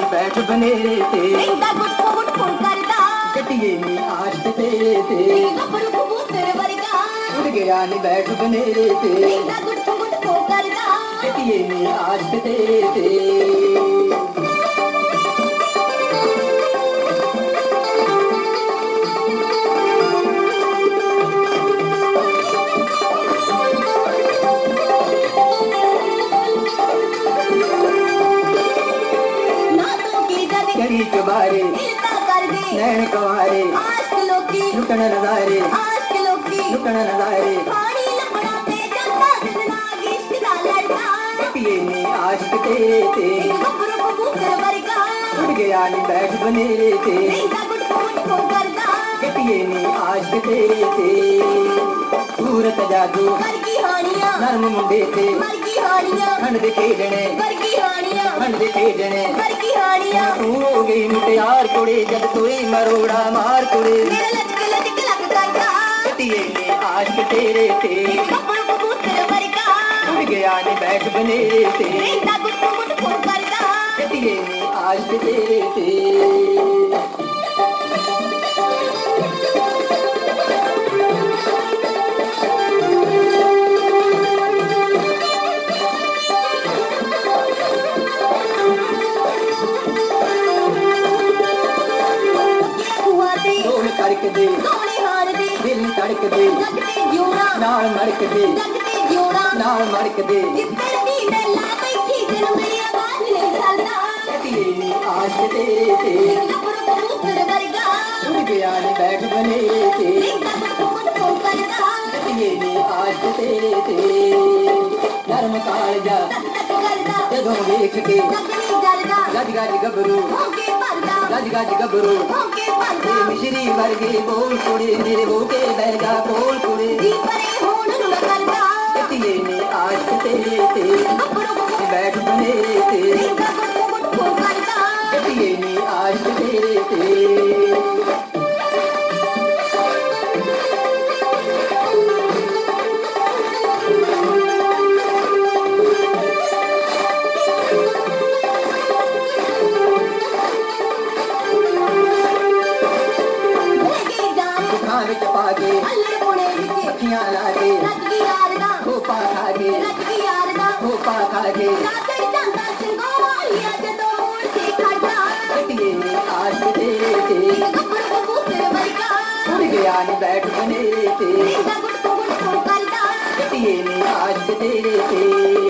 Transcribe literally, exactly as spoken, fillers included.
नी बैठ बनेरे ते इंदा गुट गुट फोन करदा कटिए नी आशिक तेरे ते गब्बरू कबूतर वर्गा उड़ गया नी बैठ बनेरे ते इंदा गुट गुट फोन करदा कटिए नी आशिक तेरे ते के बारे नैन कवारे लुकन नजारे लुकन नजारे कटिए नी आशिक तेरे ते उड़ गया नी बैठ बनेरे ते कटिए नी आशिक तेरे ते सूरत जादू नरम मुंडे ते खंड दे खेडने खंड दे खेडने तू हो गई मुटियार कुड़े जब तुई मरोड़ा मार कुड़े कटिए नी आशिक तेरे ते उड़ गया नी बैठ बनेरे ते कटिए नी आशिक तेरे ते तड़क दे दिल तड़क दे नाल मड़क दे नाल मड़क दे कटिए नी आशिक तेरे ते उड़ गया नी बैठ बनेरे ते कटिए नी आशिक तेरे ते नरम कालजा जदों वेख के गज गज गबरू गज गज गबरू मिश्री वर्गे बोल कुड़े मेरे होके बैगा बोल कुड़े कटिए नी आशिक तेरे ते बैठ बनेरे ते कटिए नी आशिक तेरे ते विच पाके अखियां लाके खोपा खाके खोपा खाके कटिए नी आशिक तेरे ते उड़ गया नी बैठ बनेरे ते कटिए नी आशिक तेरे ते